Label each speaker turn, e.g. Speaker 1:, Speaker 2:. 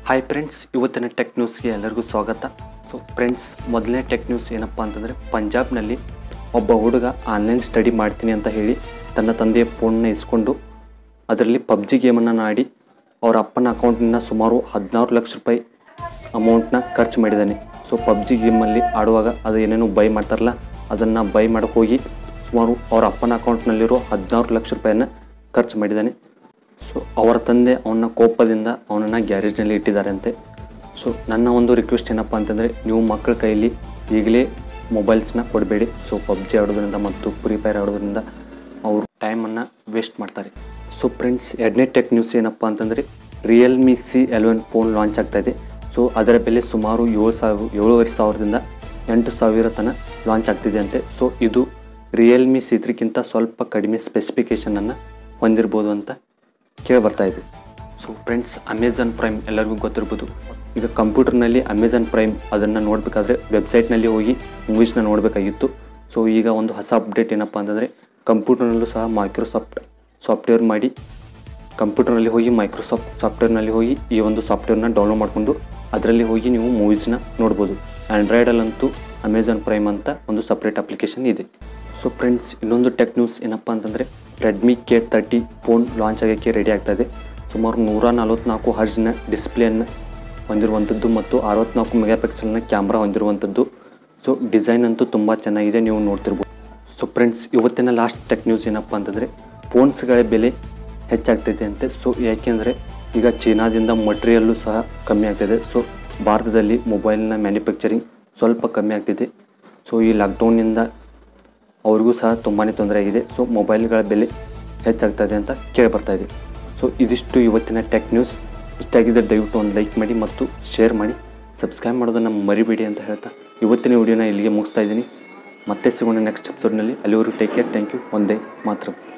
Speaker 1: Hi friends, ಇವತ್ತಿನ tech ನ್ಯೂಸ್ಗೆ ಎಲ್ಲರಿಗೂ ಸ್ವಾಗತ. ಸೊ ಫ್ರೆಂಡ್ಸ್, ಮೊದಲನೇ ಟೆಕ್ ನ್ಯೂಸ್ ಏನಪ್ಪ ಅಂತಂದರೆ, ಪಂಜಾಬ್ನಲ್ಲಿ ಒಬ್ಬ ಹುಡುಗ ಆನ್ಲೈನ್ ಸ್ಟಡಿ ಮಾಡ್ತೀನಿ ಅಂತ ಹೇಳಿ ತನ್ನ ತಂದೆಯ ಫೋನ್ನ ಇಸ್ಕೊಂಡು ಅದರಲ್ಲಿ ಪಬ್ಜಿ ಗೇಮನ್ನು ಆಡಿ ಅವರ ಅಪ್ಪನ ಅಕೌಂಟ್ನಿಂದ ಸುಮಾರು 16 ಲಕ್ಷ ರೂಪಾಯಿ ಅಮೌಂಟ್ನ ಖರ್ಚು ಮಾಡಿದ್ದಾನೆ. ಸೊ ಪಬ್ಜಿ ಗೇಮಲ್ಲಿ ಆಡುವಾಗ ಅದು ಏನೇನು ಬೈ ಮಾಡ್ತಾರಲ್ಲ, ಅದನ್ನು ಬೈ ಮಾಡೋಕ್ಕೆ ಹೋಗಿ ಸುಮಾರು ಅವರ ಅಪ್ಪನ ಅಕೌಂಟ್ನಲ್ಲಿರೋ 16 ಲಕ್ಷ ರೂಪಾಯಿನ ಖರ್ಚು ಮಾಡಿದ್ದಾನೆ. ಸೊ ಅವರ ತಂದೆ ಅವನ ಕೋಪದಿಂದ ಅವನನ್ನು ಗ್ಯಾರೇಜ್ನಲ್ಲಿ ಇಟ್ಟಿದ್ದಾರಂತೆ. ಸೊ ನನ್ನ ಒಂದು ರಿಕ್ವೆಸ್ಟ್ ಏನಪ್ಪ ಅಂತಂದರೆ, ನೀವು ಮಕ್ಕಳ ಕೈಯಲ್ಲಿ ಈಗಲೇ ಮೊಬೈಲ್ಸ್ನ ಕೊಡಬೇಡಿ. ಸೊ ಪಬ್ಜಿ ಆಡೋದ್ರಿಂದ ಮತ್ತು ಫ್ರೀ ಫೈರ್ ಆಡೋದ್ರಿಂದ ಅವರು ಟೈಮನ್ನು ವೇಸ್ಟ್ ಮಾಡ್ತಾರೆ. ಸೊ ಫ್ರೆಂಡ್ಸ್, ಎರಡನೇ ಟೆಕ್ ನ್ಯೂಸ್ ಏನಪ್ಪ ಅಂತಂದರೆ, ರಿಯಲ್ಮಿ C11 ಫೋನ್ ಲಾಂಚ್ ಆಗ್ತಾಯಿದೆ. ಸೊ ಅದರ ಬೆಲೆ ಸುಮಾರು 7,500ದಿಂದ 8,000 ತನಕ ಲಾಂಚ್ ಆಗ್ತಿದೆ ಅಂತೆ. ಸೊ ಇದು ರಿಯಲ್ಮಿ C3ಗಿಂತ ಸ್ವಲ್ಪ ಕಡಿಮೆ ಸ್ಪೆಸಿಫಿಕೇಷನನ್ನು ಹೊಂದಿರ್ಬೋದು ಅಂತ ಕೇಳಿ ಬರ್ತಾ ಇದೆ. ಸೊ ಫ್ರೆಂಡ್ಸ್, ಅಮೆಝಾನ್ ಪ್ರೈಮ್ ಎಲ್ಲರಿಗೂ ಗೊತ್ತಿರ್ಬೋದು. ಈಗ ಕಂಪ್ಯೂಟರ್ನಲ್ಲಿ ಅಮೆಝಾನ್ ಪ್ರೈಮ್ ಅದನ್ನು ನೋಡಬೇಕಾದ್ರೆ ವೆಬ್ಸೈಟ್ನಲ್ಲಿ ಹೋಗಿ ಮೂವೀಸ್ನ ನೋಡಬೇಕಾಗಿತ್ತು. ಸೊ ಈಗ ಒಂದು ಹೊಸ ಅಪ್ಡೇಟ್ ಏನಪ್ಪ ಅಂತಂದರೆ, ಕಂಪ್ಯೂಟರ್ನಲ್ಲೂ ಸಹ ಮೈಕ್ರೋಸಾಫ್ಟ್ ಸಾಫ್ಟ್ವೇರ್ ಮಾಡಿ ಕಂಪ್ಯೂಟರ್ನಲ್ಲಿ ಹೋಗಿ ಮೈಕ್ರೋಸಾಫ್ಟ್ ಸಾಫ್ಟ್ವೇರ್ನಲ್ಲಿ ಹೋಗಿ ಈ ಒಂದು ಸಾಫ್ಟ್ವೇರ್ನ ಡೌನ್ಲೋಡ್ ಮಾಡಿಕೊಂಡು ಅದರಲ್ಲಿ ಹೋಗಿ ನೀವು ಮೂವೀಸ್ನ ನೋಡ್ಬೋದು. ಆ್ಯಂಡ್ರಾಯ್ಡಲ್ಲಂತೂ ಅಮೆಝಾನ್ ಪ್ರೈಮ್ ಅಂತ ಒಂದು ಸಪ್ರೇಟ್ ಅಪ್ಲಿಕೇಶನ್ ಇದೆ. ಸೊ ಫ್ರೆಂಡ್ಸ್, ಇನ್ನೊಂದು ಟೆಕ್ ನ್ಯೂಸ್ ಏನಪ್ಪ ಅಂತಂದರೆ, ರೆಡ್ಮಿ K30 ಫೋನ್ ಲಾಂಚ್ ಆಗೋಕ್ಕೆ ರೆಡಿ ಆಗ್ತಾಯಿದೆ. ಸುಮಾರು 144 ಹರ್ಜ್ನ ಡಿಸ್ಪ್ಲೇಯನ್ನು ಹೊಂದಿರುವಂಥದ್ದು ಮತ್ತು 64 ಮೆಗಾಪಿಕ್ಸೆಲ್ನ ಕ್ಯಾಮ್ರಾ ಹೊಂದಿರುವಂಥದ್ದು. ಸೊ ಡಿಸೈನ್ ಅಂತೂ ತುಂಬ ಚೆನ್ನಾಗಿದೆ, ನೀವು ನೋಡ್ತಿರ್ಬೋದು. ಸೊ ಫ್ರೆಂಡ್ಸ್, ಇವತ್ತಿನ ಲಾಸ್ಟ್ ಟೆಕ್ ನ್ಯೂಸ್ ಏನಪ್ಪ ಅಂತಂದರೆ, ಫೋನ್ಸ್ಗಳ ಬೆಲೆ ಹೆಚ್ಚಾಗ್ತೈತೆ ಅಂತೆ. ಸೊ ಯಾಕೆಂದರೆ ಈಗ ಚೀನಾದಿಂದ ಮಟೀರಿಯಲ್ಲು ಸಹ ಕಮ್ಮಿ ಆಗ್ತಿದೆ. ಸೊ ಭಾರತದಲ್ಲಿ ಮೊಬೈಲ್ನ ಮ್ಯಾನುಫ್ಯಾಕ್ಚರಿಂಗ್ ಸ್ವಲ್ಪ ಕಮ್ಮಿ ಆಗ್ತಿದೆ. ಸೊ ಈ ಲಾಕ್ಡೌನ್ನಿಂದ ಅವ್ರಿಗೂ ಸಹ ತುಂಬಾ ತೊಂದರೆ ಆಗಿದೆ. ಸೊ ಮೊಬೈಲ್ಗಳ ಬೆಲೆ ಹೆಚ್ಚಾಗ್ತದೆ ಅಂತ ಕೇಳಿ ಬರ್ತಾಯಿದೆ. ಸೊ ಇದಿಷ್ಟು ಇವತ್ತಿನ ಟೆಕ್ ನ್ಯೂಸ್. ಇಷ್ಟಾಗಿದ್ದರೆ ದಯವಿಟ್ಟು ಒಂದು ಲೈಕ್ ಮಾಡಿ ಮತ್ತು ಶೇರ್ ಮಾಡಿ, ಸಬ್ಸ್ಕ್ರೈಬ್ ಮಾಡೋದನ್ನು ಮರಿಬೇಡಿ ಅಂತ ಹೇಳ್ತಾ ಇವತ್ತಿನ ವಿಡಿಯೋನ ಇಲ್ಲಿಗೆ ಮುಗಿಸ್ತಾ ಇದ್ದೀನಿ. ಮತ್ತೆ ಸಿಗೋಣ ನೆಕ್ಸ್ಟ್ ಎಪಿಸೋಡ್ನಲ್ಲಿ. ಅಲ್ಲಿವರೆಗೂ ಟೇಕ್ ಕೇರ್. Thank you. ಒಂದೇ ಮಾತ್ರ.